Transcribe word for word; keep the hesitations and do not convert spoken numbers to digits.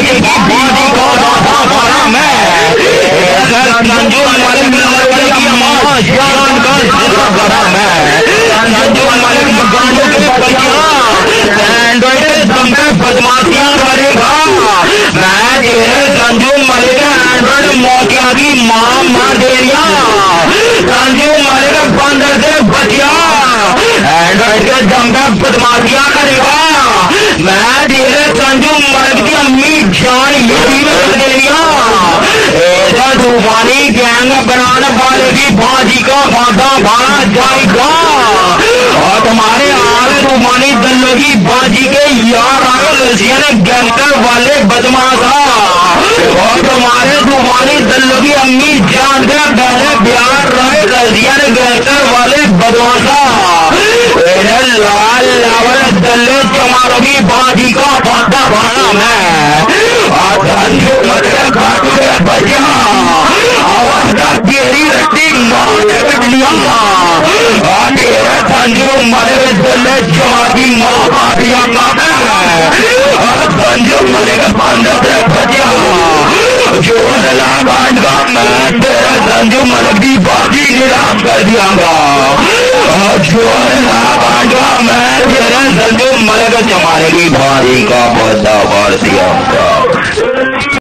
बजे की बाजी को दादा बना मैं संजू मलिक की अम्मा जान का जिला बना मैं संजू मलिक गांडों के बच्चा एंड्रॉइड के दम पे बदमाशियां करेगा मैं तेरे संजू मलिक एंड्रॉइड मोतिया की मां मार देगा संजू मलिक बंदर से बचिया एंड्रॉइड के दम पे बदमाशियां करेगा मैं तेरे संजू मलिक की अम्मी जान यही में कर देगा ऐसा तूफानी गैंग बनाने वाले की बाजी का वादा भाड़ा जाएगा और तुम्हारे आगे तूफानी दलों की बाजी के यार आगे लसियन गैंगस्टर वाले बदमाशा और तुम्हारे तूफानी दलों की अम्मी जान के पहले बिहार रहे लसियन गैंगस्टर वाले बदमाशा लाल लावल दल्ले चमारों की बाजी का वादा भाड़ा मैं और संजू मलिक घाटू के बजा तेरी रट्टी मारे बिजलियां और तेरे संजू मलिक दल्ले चमार की मां बातियां और संजू मलिक बंदर से बजा जो लगाएगा मैं तेरे संजू मलिक की बाजी नीलाम कर दियागा जो लगाएगा मैं तेरे संजू मलिक चमारे की बाजी का बदला भर दियागा।